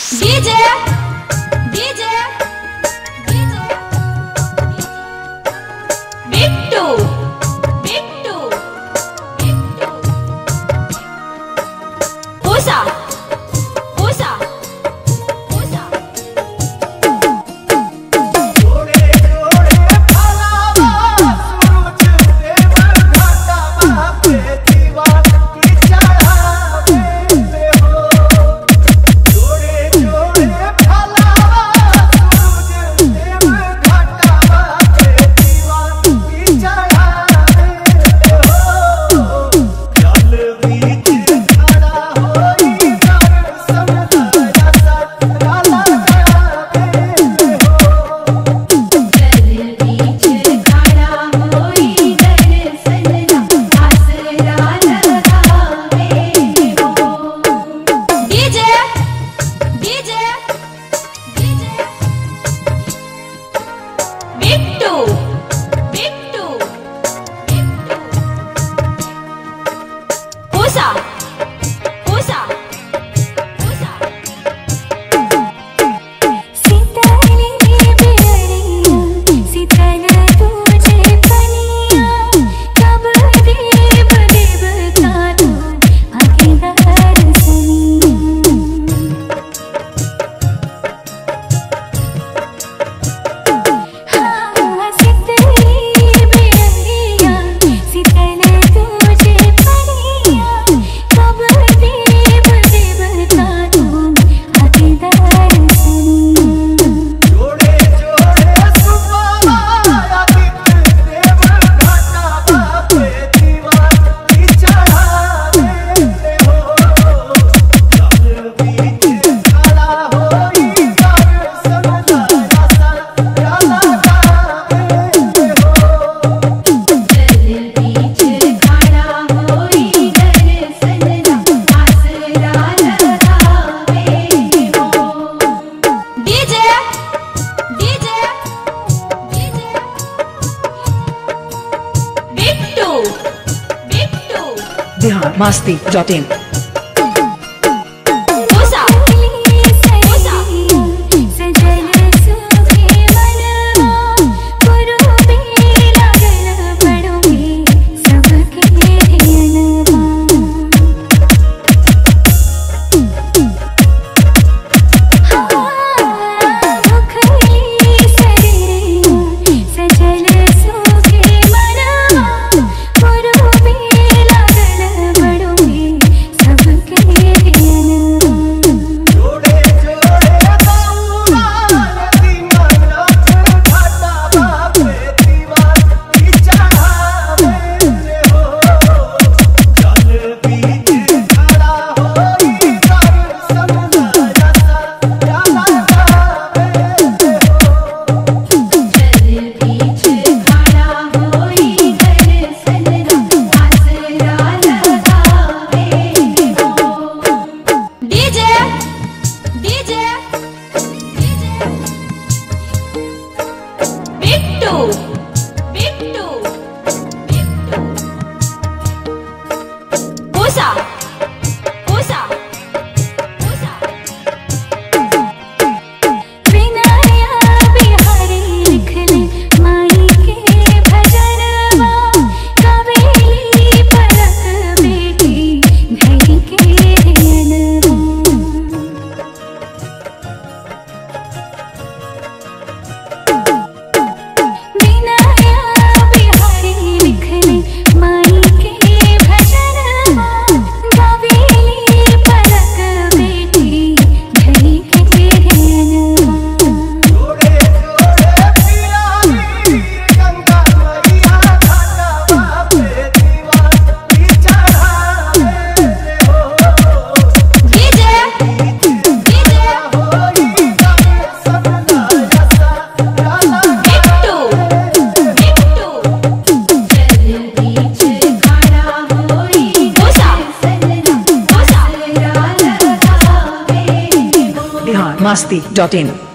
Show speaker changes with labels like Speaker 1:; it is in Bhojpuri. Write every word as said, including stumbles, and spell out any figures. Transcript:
Speaker 1: DJ DJ DJ Bittu Bittu Bittu Pusa Pusa Pusa
Speaker 2: जोड़े जोड़े फलावा सूरज देव घाटा बापे दीवार की चढ़ावे हो। जोड़े जोड़े फलावा सूरज देव घाटा बापे दीवार की चढ़ावे हो। जल बीच खड़ा होई दर्शन दया सतरा लगावे हो।
Speaker 3: जल बीच खड़ा होई दर्शन आसरा लगावे हो।
Speaker 1: DJ DJ DJ Bittu Bittu Bittu Pusa Pusa Pusa
Speaker 3: सितारे बिरड़ियाँ सितारा तुझे पनिया कब देव देव का तू आगे दर्शनिया। हाँ सितारे बिरड़ियाँ सितारा तुझे पनिया कब देव देव का तू आगे दर्शनिया।
Speaker 2: जोड़े जोड़े सुबाला आदित्य देव घाटा बापे दीवार की चढ़ावे हो। जल बीच खड़ा होई दर्शन दया सतरा लगावे हो।
Speaker 3: जल बीच खड़ा होई दर्शन आसरा लगावे हो।
Speaker 1: DJ DJ DJ Bittu Bittu
Speaker 4: Bihar मस्ती डॉट इन
Speaker 1: पूसा पूसा
Speaker 3: सजल सुखे मनवा पुरुबे लागल बड़ोगे सबके धियनवा। भुखली शरीरिया सजल सुखे मनवा पुरुबे लागल बड़ोगे सबके धियनवा।
Speaker 2: जोड़े जोड़े गौरा नदी मनोज घाटा बापे दीवार की चढ़ावे हो। जल बीच खड़ा होई दर्शन दया सतरा लगावे हो।
Speaker 3: जल बीच खड़ा होई दर्शन आसरा लगावे हो।
Speaker 1: DJ DJ DJ Bittu Bittu Bittu Pusa Pusa Pusa
Speaker 3: Vinaya Bihari लिख ले माई के भजनवा कवेली परख बेटी धई के धियनवा। विनया बिहारी लिख ले माई के भजनवा कवेली परख बेटी धई के धियनवा।
Speaker 2: जोड़े जोड़े पियारी गंगा मैया घाटा बापे दीवार की चढ़ावे हो।
Speaker 1: डीजे डीजे
Speaker 2: होई दर्शन दया सतरा
Speaker 1: बिट्टू बिट्टू
Speaker 3: जल बीच खड़ा होई
Speaker 1: पूसा
Speaker 3: दर्शन
Speaker 1: पूसा
Speaker 3: आसरा लगावे हो।
Speaker 4: बिहार मस्ती डॉट इन